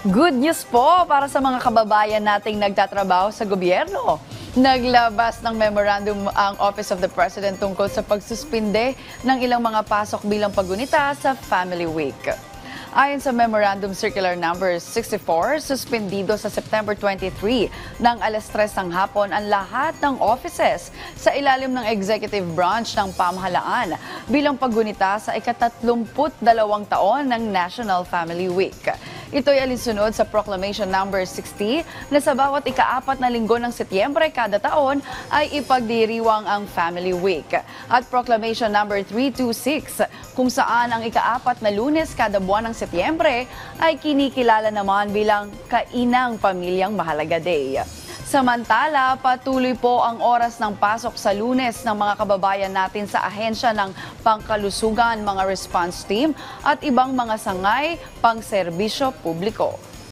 Good news po para sa mga kababayan nating nagtatrabaho sa gobyerno. Naglabas ng memorandum ang Office of the President tungkol sa pagsuspinde ng ilang mga pasok bilang paggunita sa Family Week. Ayon sa Memorandum Circular Number 64, suspendido sa September 23 ng alas 3 ng hapon ang lahat ng offices sa ilalim ng executive branch ng pamahalaan bilang paggunita sa ika-32 taon ng National Family Week. Ito'y alinsunod sa Proclamation Number 60 na sa bawat ika-4 na linggo ng Setyembre kada taon ay ipagdiriwang ang Family Week. At Proclamation Number 326 kung saan ang ika-4 na Lunes kada buwan ng Setyembre ay kinikilala naman bilang Kainang Pamilyang Mahalaga Day. Samantala, patuloy po ang oras ng pasok sa Lunes ng mga kababayan natin sa ahensya ng pangkalusugan, mga response team at ibang mga sangay pang serbisyo publiko.